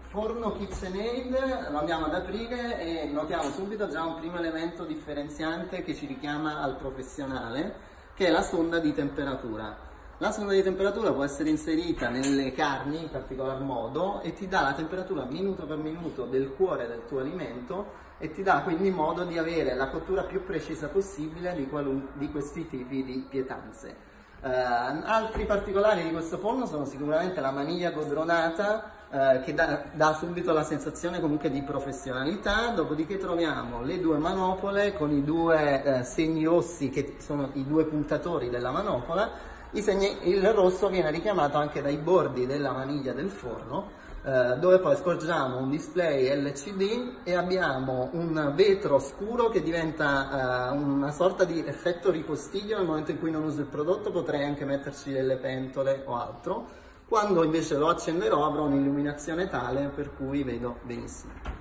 forno KitchenAid lo andiamo ad aprire e notiamo subito già un primo elemento differenziante che ci richiama al professionale, che è la sonda di temperatura. La sonda di temperatura può essere inserita nelle carni in particolar modo e ti dà la temperatura minuto per minuto del cuore del tuo alimento e ti dà quindi modo di avere la cottura più precisa possibile di questi tipi di pietanze. Altri particolari di questo forno sono sicuramente la maniglia godronata, che dà subito la sensazione comunque di professionalità, dopodiché troviamo le due manopole con i due segni rossi che sono i due puntatori della manopola. Il rosso viene richiamato anche dai bordi della maniglia del forno, dove poi scorgiamo un display LCD e abbiamo un vetro scuro che diventa una sorta di effetto ripostiglio. Nel momento in cui non uso il prodotto potrei anche metterci delle pentole o altro, quando invece lo accenderò avrò un'illuminazione tale per cui vedo benissimo.